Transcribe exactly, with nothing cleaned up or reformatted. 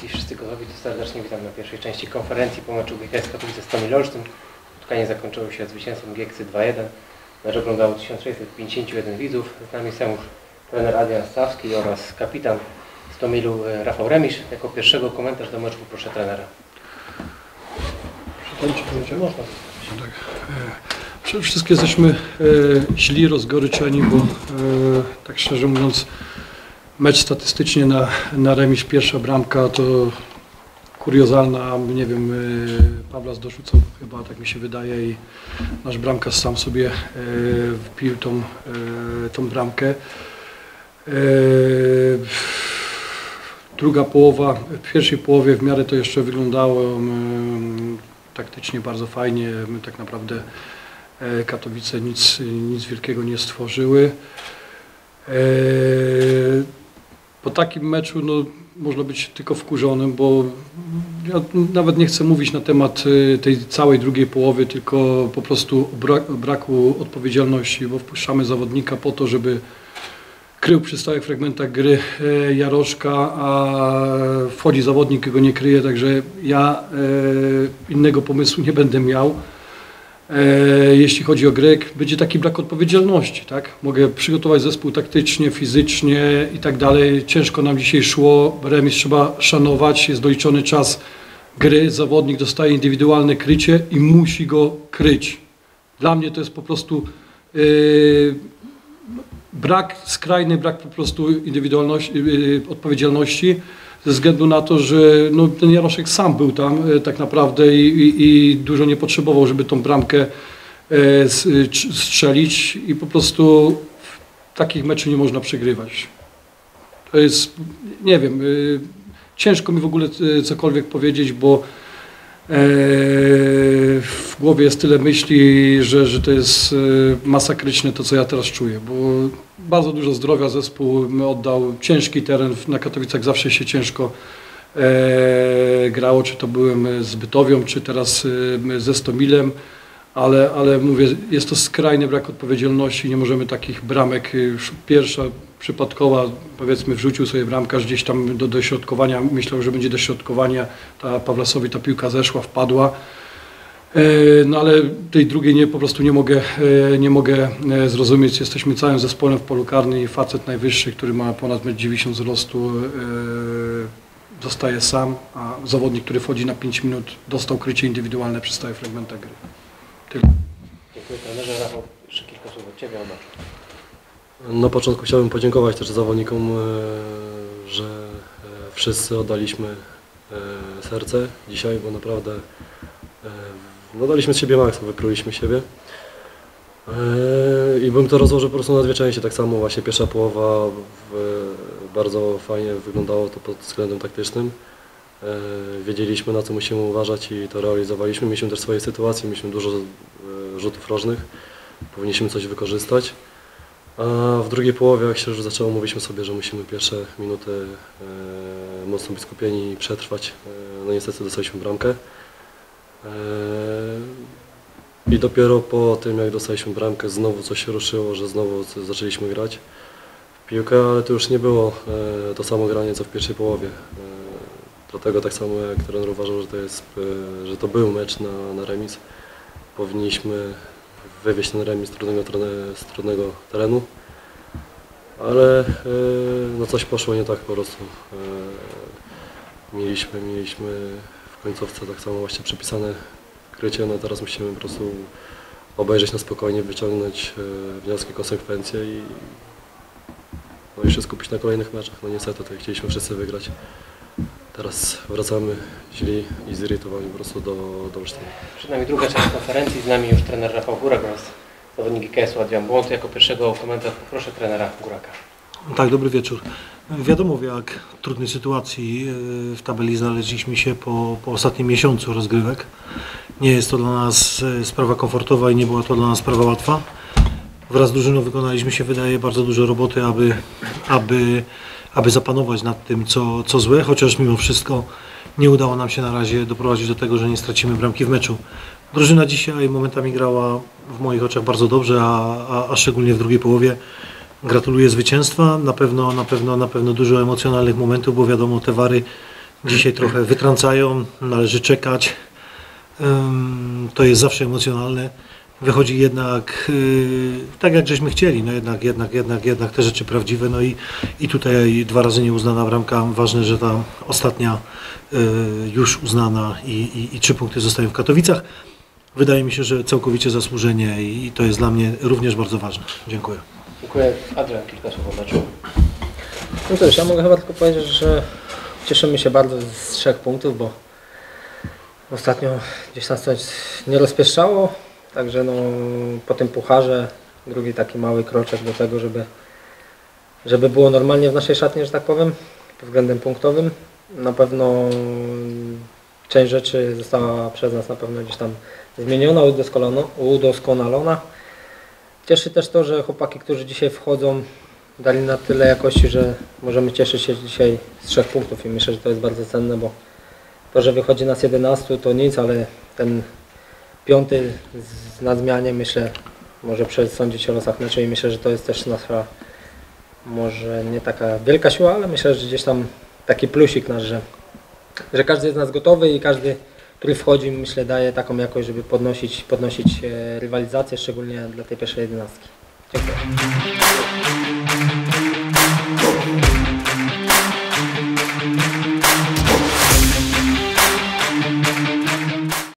Wszyscy, wszyscy gotowi, to serdecznie witam na pierwszej części konferencji po meczu G K S Katowice z Tomil Olsztyn. Spotkanie zakończyło się zwycięstwem Gieksy dwa jeden. Mecz oglądało tysiąc sześćset pięćdziesiąt jeden widzów. Z nami są już trener Adrian Stawski oraz kapitan z Tomilu Rafał Remisz. Jako pierwszego komentarz do meczu proszę trenera. Czy można? Tak. Przede wszystkim jesteśmy e, źli, rozgoryczeni, bo e, tak szczerze mówiąc mecz statystycznie na, na remis, pierwsza bramka to kuriozalna, nie wiem, e, Pawlas dorzucał chyba, tak mi się wydaje, i nasz bramkarz sam sobie e, wpił tą, e, tą bramkę. E, druga połowa, w pierwszej połowie w miarę to jeszcze wyglądało e, taktycznie bardzo fajnie. My tak naprawdę Katowice nic, nic wielkiego nie stworzyły. Po takim meczu no, można być tylko wkurzonym, bo ja nawet nie chcę mówić na temat tej całej drugiej połowy, tylko po prostu o braku odpowiedzialności, bo wpuszczamy zawodnika po to, żeby krył przy stałych fragmentach gry Jaroszka, a wchodzi zawodnik i go nie kryje, także ja innego pomysłu nie będę miał. Jeśli chodzi o grę, będzie taki brak odpowiedzialności, tak? Mogę przygotować zespół taktycznie, fizycznie i tak dalej. Ciężko nam dzisiaj szło, remis trzeba szanować, jest doliczony czas gry, zawodnik dostaje indywidualne krycie i musi go kryć. Dla mnie to jest po prostu yy, brak, skrajny brak po prostu indywidualności, yy, odpowiedzialności, ze względu na to, że no, ten Jaroszek sam był tam e, tak naprawdę i, i, i dużo nie potrzebował, żeby tą bramkę e, strzelić, i po prostu w takich meczów nie można przegrywać. To jest, nie wiem, e, ciężko mi w ogóle e, cokolwiek powiedzieć, bo e, w głowie jest tyle myśli, że, że to jest e, masakryczne to, co ja teraz czuję, bo bardzo dużo zdrowia zespół oddał, ciężki teren, na Katowicach zawsze się ciężko e, grało, czy to byłem z Bytowią, czy teraz e, ze Stomilem, ale, ale mówię, jest to skrajny brak odpowiedzialności, nie możemy takich bramek, już pierwsza przypadkowa, powiedzmy, wrzucił sobie bramkarz gdzieś tam do dośrodkowania, myślał, że będzie dośrodkowanie, ta Pawlasowi ta piłka zeszła, wpadła. No ale tej drugiej nie, po prostu nie mogę, nie mogę zrozumieć. Jesteśmy całym zespołem w polu karnym i facet najwyższy, który ma ponad metr dziewięćdziesiąt wzrostu, zostaje sam, a zawodnik, który wchodzi na pięć minut, dostał krycie indywidualne przy stałych fragmentach gry. Tyle. Dziękuję trenerze. Rafał, jeszcze kilka słów od Ciebie o meczu. Na początku chciałbym podziękować też zawodnikom, że wszyscy oddaliśmy serce dzisiaj, bo naprawdę no, daliśmy z siebie maksa, wypróliśmy siebie i bym to rozłożył po prostu na dwie części. Tak samo właśnie pierwsza połowa bardzo fajnie wyglądało to pod względem taktycznym. Wiedzieliśmy, na co musimy uważać i to realizowaliśmy. Mieliśmy też swoje sytuacje, mieliśmy dużo rzutów rożnych, powinniśmy coś wykorzystać. A w drugiej połowie, jak się już zaczęło, mówiliśmy sobie, że musimy pierwsze minuty mocno być skupieni i przetrwać. No niestety dostaliśmy bramkę. I dopiero po tym, jak dostaliśmy bramkę, znowu coś się ruszyło, że znowu zaczęliśmy grać w piłkę, ale to już nie było to samo granie, co w pierwszej połowie. Dlatego tak samo jak trener uważał, że to, jest, że to był mecz na, na remis, powinniśmy wywieźć ten remis z trudnego, z trudnego terenu, ale no coś poszło nie tak po prostu. Mieliśmy, mieliśmy w końcówce tak samo właśnie przypisane krycie, no teraz musimy po prostu obejrzeć na spokojnie, wyciągnąć wnioski, konsekwencje i, no i się skupić na kolejnych meczach. No niestety tutaj chcieliśmy wszyscy wygrać. Teraz wracamy źli i zirytowani po prostu do, do Olsztynu. Przed nami druga część konferencji, z nami już trener Rafał Górak oraz zawodnik G K S-u Adrian Błąd. Jako pierwszego komentarz poproszę trenera Góraka. Tak, dobry wieczór. Wiadomo, w jak trudnej sytuacji w tabeli znaleźliśmy się po, po ostatnim miesiącu rozgrywek. Nie jest to dla nas sprawa komfortowa i nie była to dla nas sprawa łatwa. Wraz z drużyną wykonaliśmy się, wydaje, bardzo dużo roboty, aby, aby, aby zapanować nad tym, co, co złe, chociaż mimo wszystko nie udało nam się na razie doprowadzić do tego, że nie stracimy bramki w meczu. Drużyna dzisiaj momentami grała w moich oczach bardzo dobrze, a, a, a szczególnie w drugiej połowie. Gratuluję zwycięstwa. Na pewno, na pewno, na pewno dużo emocjonalnych momentów, bo wiadomo, te wary dzisiaj trochę wytrącają, należy czekać. To jest zawsze emocjonalne. Wychodzi jednak tak, jak żeśmy chcieli, no jednak, jednak, jednak, jednak te rzeczy prawdziwe. No i, i tutaj dwa razy nieuznana bramka. Ważne, że ta ostatnia już uznana i, i, i trzy punkty zostają w Katowicach. Wydaje mi się, że całkowicie zasłużenie i to jest dla mnie również bardzo ważne. Dziękuję. Dziękuję. Adrian, kilka słów o meczu. No cóż, ja mogę chyba tylko powiedzieć, że cieszymy się bardzo z trzech punktów, bo ostatnio gdzieś tam coś nie rozpieszczało, także no, po tym pucharze drugi taki mały kroczek do tego, żeby, żeby było normalnie w naszej szatni, że tak powiem, pod względem punktowym. Na pewno część rzeczy została przez nas na pewno gdzieś tam zmieniona, udoskonalona. Cieszy też to, że chłopaki, którzy dzisiaj wchodzą, dali na tyle jakości, że możemy cieszyć się dzisiaj z trzech punktów i myślę, że to jest bardzo cenne, bo to, że wychodzi nas jedenastu to nic, ale ten piąty z na zmianie, myślę, może przesądzić o losach meczu i myślę, że to jest też nasza może nie taka wielka siła, ale myślę, że gdzieś tam taki plusik nasz, że, że każdy jest z nas gotowy i każdy, który wchodzi, myślę, daje taką jakość, żeby podnosić, podnosić rywalizację, szczególnie dla tej pierwszej jedenastki. Dziękuję.